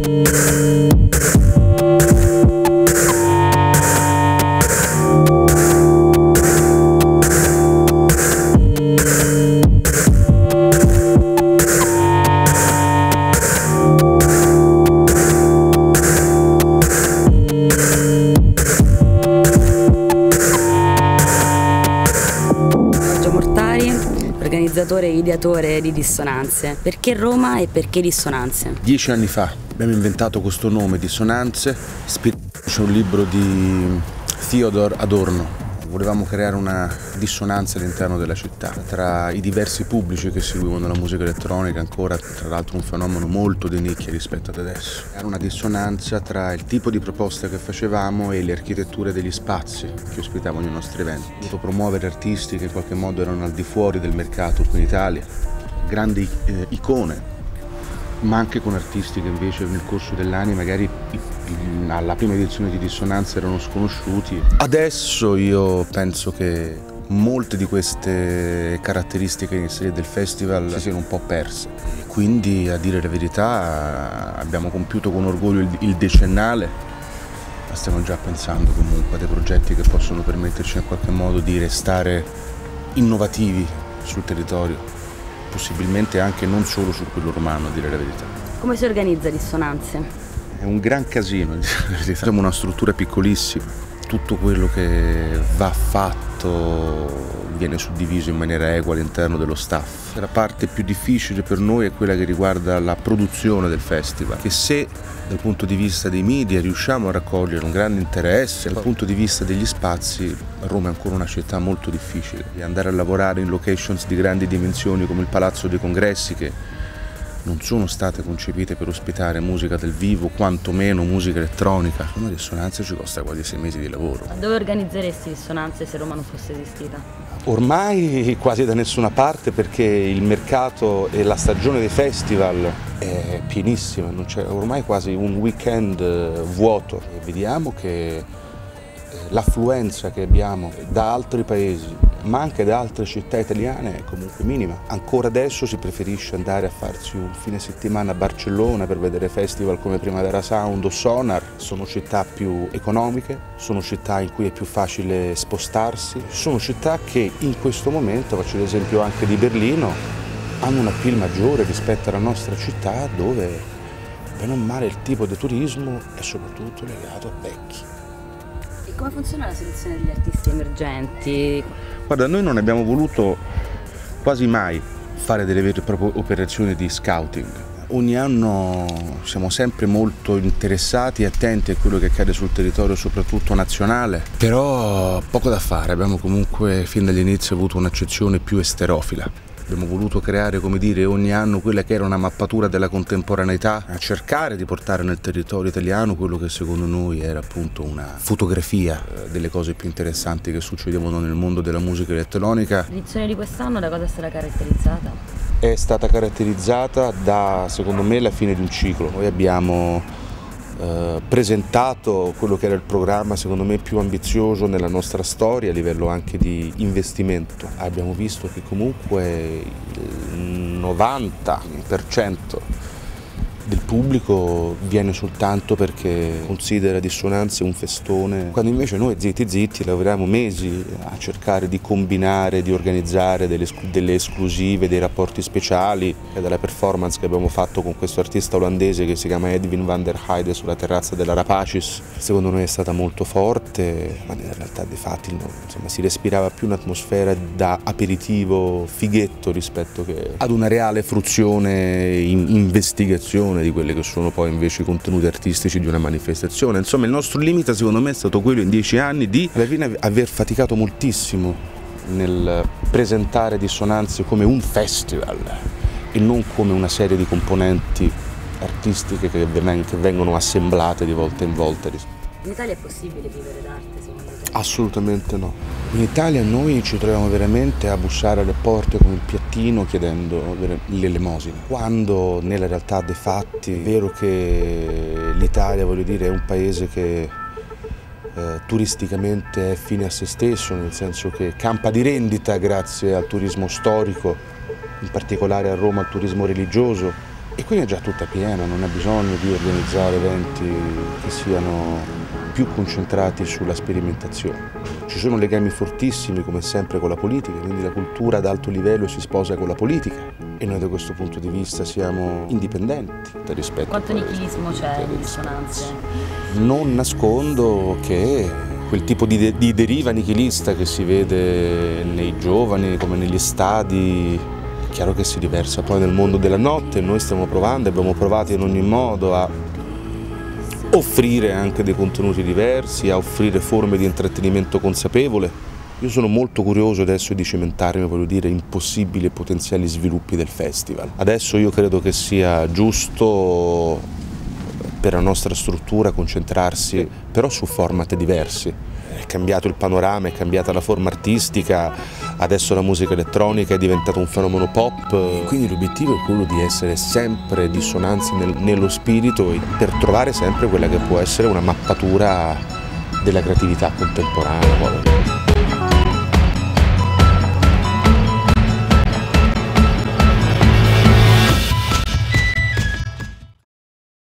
Organizzatore e ideatore di Dissonanze. Perché Roma e perché Dissonanze? 10 anni fa abbiamo inventato questo nome, Dissonanze, ispirandoci a un libro di Theodor Adorno. Volevamo creare una dissonanza all'interno della città, tra i diversi pubblici che seguivano la musica elettronica, ancora tra l'altro un fenomeno molto di nicchia rispetto ad adesso. Era una dissonanza tra il tipo di proposte che facevamo e le architetture degli spazi che ospitavano i nostri eventi. Ho voluto promuovere artisti che in qualche modo erano al di fuori del mercato qui in Italia, grandi icone, ma anche con artisti che invece nel corso dell'anno magari alla prima edizione di Dissonanza erano sconosciuti. Adesso io penso che molte di queste caratteristiche iniziali del festival si siano un po' perse. Quindi, a dire la verità, abbiamo compiuto con orgoglio il decennale, ma stiamo già pensando comunque a dei progetti che possono permetterci in qualche modo di restare innovativi sul territorio, possibilmente anche non solo su quello romano, a dire la verità. Come si organizza Dissonanze? È un gran casino, siamo una struttura piccolissima, tutto quello che va fatto viene suddiviso in maniera equa all'interno dello staff. La parte più difficile per noi è quella che riguarda la produzione del festival, che se dal punto di vista dei media riusciamo a raccogliere un grande interesse, dal punto di vista degli spazi Roma è ancora una città molto difficile. Andare a lavorare in locations di grandi dimensioni come il Palazzo dei Congressi, che non sono state concepite per ospitare musica dal vivo, quantomeno musica elettronica. Una dissonanza ci costa quasi 6 mesi di lavoro. Dove organizzeresti Dissonanze se Roma non fosse esistita? Ormai quasi da nessuna parte, perché il mercato e la stagione dei festival è pienissima, non c'è ormai quasi un weekend vuoto. E vediamo che l'affluenza che abbiamo da altri paesi, ma anche da altre città italiane, è comunque minima. Ancora adesso si preferisce andare a farsi un fine settimana a Barcellona per vedere festival come Primavera Sound o Sonar. Sono città più economiche, sono città in cui è più facile spostarsi, sono città che in questo momento, faccio l'esempio anche di Berlino, hanno un appeal maggiore rispetto alla nostra città, dove bene o male il tipo di turismo è soprattutto legato a vecchi. E come funziona la selezione degli artisti emergenti? Guarda, noi non abbiamo voluto quasi mai fare delle vere e proprie operazioni di scouting. Ogni anno siamo sempre molto interessati e attenti a quello che accade sul territorio, soprattutto nazionale, però poco da fare. Abbiamo comunque fin dagli inizi avuto un'accezione più esterofila. Abbiamo voluto creare, come dire, ogni anno quella che era una mappatura della contemporaneità, a cercare di portare nel territorio italiano quello che secondo noi era appunto una fotografia delle cose più interessanti che succedevano nel mondo della musica elettronica. L'edizione di quest'anno da cosa sarà caratterizzata? È stata caratterizzata da, secondo me, la fine di un ciclo. Noi abbiamo presentato quello che era il programma secondo me più ambizioso nella nostra storia a livello anche di investimento. Abbiamo visto che comunque il 90% del pubblico viene soltanto perché considera Dissonanze un festone, quando invece noi zitti lavoriamo mesi a cercare di combinare, di organizzare delle esclusive, dei rapporti speciali, e dalla performance che abbiamo fatto con questo artista olandese che si chiama Edwin van der Heide sulla terrazza della Rapacis, secondo noi è stata molto forte, ma in realtà dei fatti insomma, si respirava più un'atmosfera da aperitivo fighetto rispetto che ad una reale fruizione, investigazione di quelli che sono poi invece i contenuti artistici di una manifestazione. Insomma, il nostro limite secondo me è stato quello in 10 anni di alla fine aver faticato moltissimo nel presentare Dissonanze come un festival e non come una serie di componenti artistiche che vengono assemblate di volta in volta. In Italia è possibile vivere d'arte secondo te? Assolutamente no. In Italia noi ci troviamo veramente a bussare alle porte con il piattino chiedendo l'elemosina, quando nella realtà dei fatti è vero che l'Italia, voglio dire, è un paese che turisticamente è fine a se stesso, nel senso che campa di rendita grazie al turismo storico, in particolare a Roma al turismo religioso, E quindi è già tutta piena, non ha bisogno di organizzare eventi che siano più concentrati sulla sperimentazione. Ci sono legami fortissimi, come sempre, con la politica, quindi la cultura ad alto livello si sposa con la politica e noi da questo punto di vista siamo indipendenti rispetto Quanto a nichilismo c'è in dissonanze? Non nascondo che quel tipo di deriva nichilista che si vede nei giovani come negli stadi, è chiaro che si riversa poi nel mondo della notte. Noi stiamo provando, abbiamo provato in ogni modo a offrire anche dei contenuti diversi, a offrire forme di intrattenimento consapevole. Io sono molto curioso adesso di cimentarmi, voglio dire, in possibili e potenziali sviluppi del festival. Adesso io credo che sia giusto per la nostra struttura concentrarsi però su format diversi. È cambiato il panorama, è cambiata la forma artistica, adesso la musica elettronica è diventata un fenomeno pop, quindi l'obiettivo è quello di essere sempre dissonanti nello spirito per trovare sempre quella che può essere una mappatura della creatività contemporanea.